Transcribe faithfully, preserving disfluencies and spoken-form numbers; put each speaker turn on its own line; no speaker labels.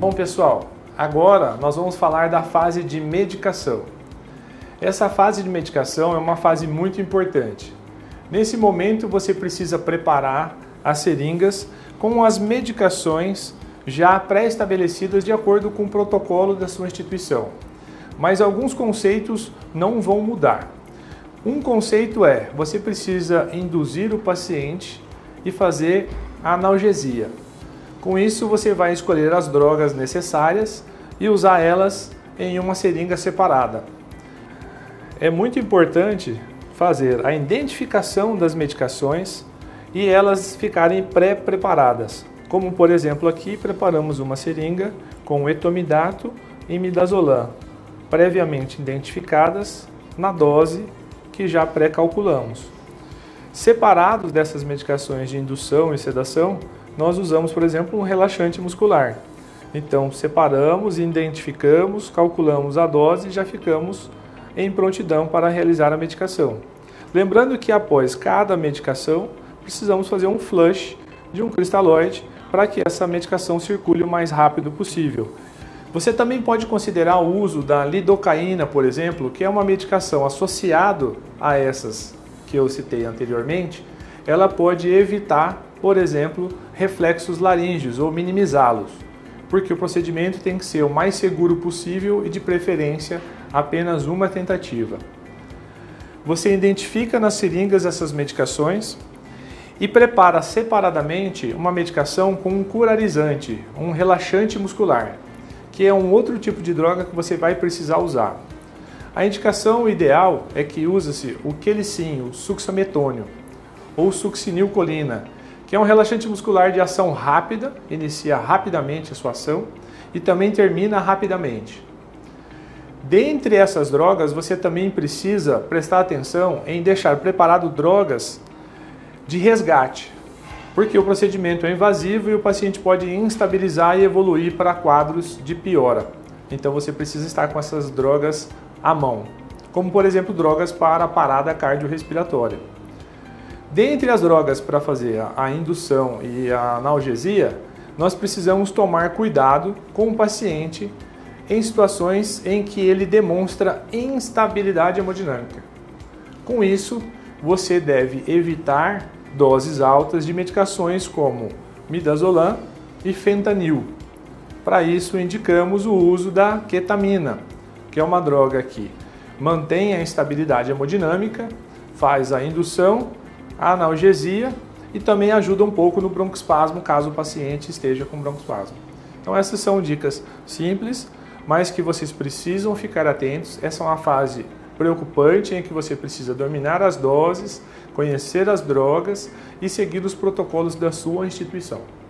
Bom, pessoal, agora nós vamos falar da fase de medicação. Essa fase de medicação é uma fase muito importante. Nesse momento você precisa preparar as seringas com as medicações já pré-estabelecidas de acordo com o protocolo da sua instituição. Mas alguns conceitos não vão mudar. Um conceito é, você precisa induzir o paciente e fazer a analgesia. Com isso você vai escolher as drogas necessárias e usar elas em uma seringa separada. É muito importante fazer a identificação das medicações e elas ficarem pré-preparadas. Como por exemplo aqui preparamos uma seringa com etomidato e midazolam, previamente identificadas na dose que já pré-calculamos. Separados dessas medicações de indução e sedação, nós usamos, por exemplo, um relaxante muscular. Então, separamos, identificamos, calculamos a dose e já ficamos em prontidão para realizar a medicação. Lembrando que após cada medicação, precisamos fazer um flush de um cristalóide para que essa medicação circule o mais rápido possível. Você também pode considerar o uso da lidocaína, por exemplo, que é uma medicação associada a essas que eu citei anteriormente. Ela pode evitar, por exemplo, reflexos laríngeos ou minimizá-los, porque o procedimento tem que ser o mais seguro possível e, de preferência, apenas uma tentativa. Você identifica nas seringas essas medicações e prepara separadamente uma medicação com um curarizante, um relaxante muscular, que é um outro tipo de droga que você vai precisar usar. A indicação ideal é que use-se o quelicin, o succinilcolina, ou succinilcolina, que é um relaxante muscular de ação rápida, inicia rapidamente a sua ação e também termina rapidamente. Dentre essas drogas, você também precisa prestar atenção em deixar preparado drogas de resgate, porque o procedimento é invasivo e o paciente pode instabilizar e evoluir para quadros de piora. Então você precisa estar com essas drogas à mão, como por exemplo drogas para a parada cardiorrespiratória. Dentre as drogas para fazer a indução e a analgesia, nós precisamos tomar cuidado com o paciente em situações em que ele demonstra instabilidade hemodinâmica. Com isso, você deve evitar doses altas de medicações como midazolam e fentanil. Para isso, indicamos o uso da ketamina, que é uma droga que mantém a estabilidade hemodinâmica, faz a indução, a analgesia e também ajuda um pouco no broncoespasmo, caso o paciente esteja com broncoespasmo. Então essas são dicas simples, mas que vocês precisam ficar atentos. Essa é uma fase preocupante em que você precisa dominar as doses, conhecer as drogas e seguir os protocolos da sua instituição.